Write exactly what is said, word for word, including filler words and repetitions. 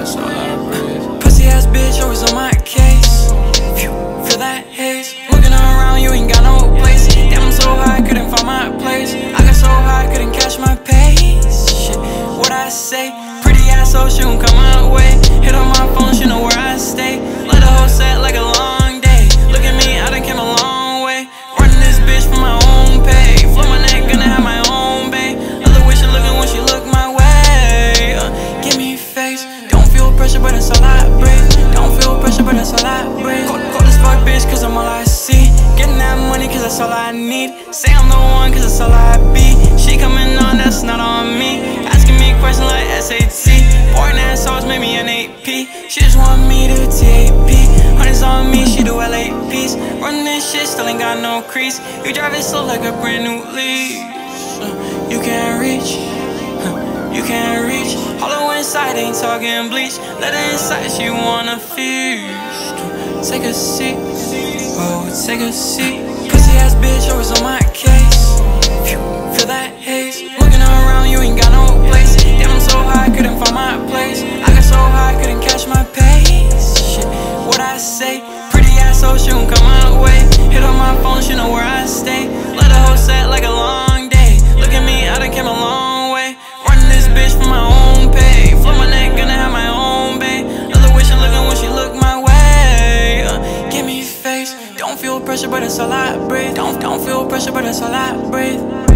that's all I breathe. Pussy ass bitch always on my case. Phew, feel that haze. Looking around, you ain't got no place. Damn, I'm so high, couldn't find my place. I got so high, couldn't catch my pace. Shit, what I say? Pretty ass, so she won't come my way. Hit on my phone, she know where I stay. Let the whole set like a long day. Look at me, I done came a long way. Running this bitch for my own pay. Flow my neck, gonna have my own bay. I love way she looking when she look my way. uh, Give me face. Don't feel pressure, but that's all I breathe. Don't feel pressure, but that's all I breathe. Cold, cold as fuck, bitch, cause I'm all I see. Getting that money, cause that's all I need. Say I'm the one, cause that's all I be. She coming on, that's not on me. Asking me questions like S A C H Y. Pouring that sauce, made me an A P. She just want me to T A P. Hundreds on me, she do L A Ps. Running this shit, still ain't got no crease. You drive it slow like a brand new lease. uh, You can't reach, huh, you can't reach. Hollow inside, ain't talking bleach. Let her inside, she wanna feast. Take a seat, oh, take a seat. Pussy ass bitch always on my case. Phew, feel that haze. Looking around, you ain't got no place. Damn, I'm so high, couldn't find my place. I got so high, couldn't catch my pace. Shit, what I say? Pretty ass, so she won't come my way. Hit on my phone, she know where I stay. Let the whole set like a long day. Look at me, I done came a long way. Running this bitch for my own pay. Flow my neck, gonna have my own bay. Love the way she looking when she look my way. uh, Give me face. Don't feel pressure, but that's all I breathe. Don't, don't feel pressure, but that's all I breathe.